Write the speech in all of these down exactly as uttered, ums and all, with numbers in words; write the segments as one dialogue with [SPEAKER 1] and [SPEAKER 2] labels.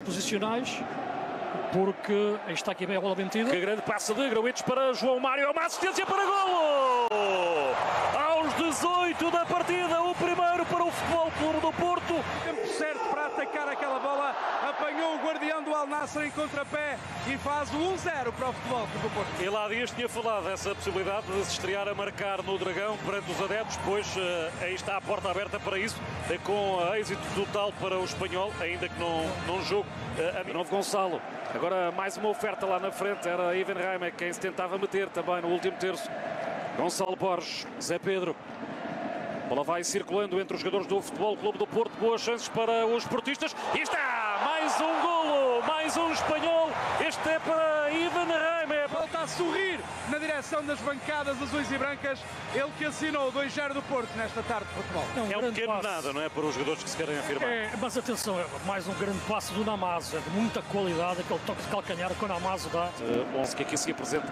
[SPEAKER 1] posicionais, porque aí está aqui bem a bola metida.
[SPEAKER 2] Que grande passe de Gruites para João Mário, é uma assistência para golo! Aos dezoito da partida, o primeiro para o Futebol Clube do Porto.
[SPEAKER 3] Tempo certo para atacar aquela bola, apanhou o guardião do Al Nassr em contrapé e faz o um zero para o Futebol Clube do Porto.
[SPEAKER 2] Ele há dias tinha falado dessa possibilidade de se estrear a marcar no Dragão perante os adeptos, pois uh, aí está a porta aberta para isso, uh, com êxito total para o espanhol, ainda que não, não jogo. Uh, a novo Gonçalo, agora mais uma oferta lá na frente, era Ivan Reimer quem se tentava meter também no último terço. Gonçalo Borges, Zé Pedro. A bola vai circulando entre os jogadores do Futebol Clube do Porto. Boas chances para os portistas. E está! Mais um golo! Mais um espanhol. Este é para Ivan Reimer.
[SPEAKER 3] Volta a sorrir na direção das bancadas azuis e brancas. Ele que assinou o dois zero do Porto nesta tarde de futebol.
[SPEAKER 1] É um,
[SPEAKER 2] é um pequeno
[SPEAKER 1] passe.
[SPEAKER 2] nada, não é? Para os jogadores que se querem afirmar.
[SPEAKER 1] É, mas atenção, é mais um grande passo do Namazo. É de muita qualidade. Aquele toque de calcanhar que o Namazo dá.
[SPEAKER 2] Uh, onze que aqui se apresenta.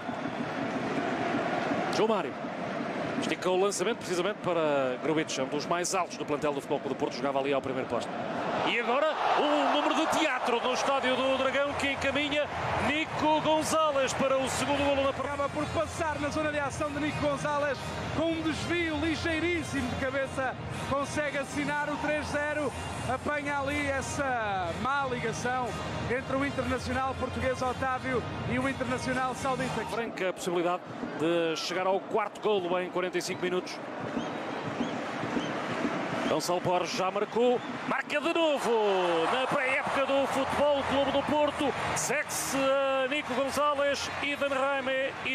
[SPEAKER 2] João Mário. Estica o lançamento precisamente para Gruites, um dos mais altos do plantel do Futebol Clube do Porto, jogava ali ao primeiro posto. E agora um número de teatro no estádio do Dragão que encaminha Nico Gonzalez para o segundo golo na partida.
[SPEAKER 3] Acaba por passar na zona de ação de Nico Gonzalez com um desvio ligeiríssimo de cabeça, consegue assinar o três zero, apanha ali essa má ligação entre o internacional português Otávio e o internacional saudita.
[SPEAKER 2] Franca possibilidade de chegar ao quarto golo em quarenta e cinco minutos. Gonçalo Borges já marcou, marca de novo na pré-época do Futebol Clube do Porto. Segue-se Nico Gonzalez, Ivan Reimer.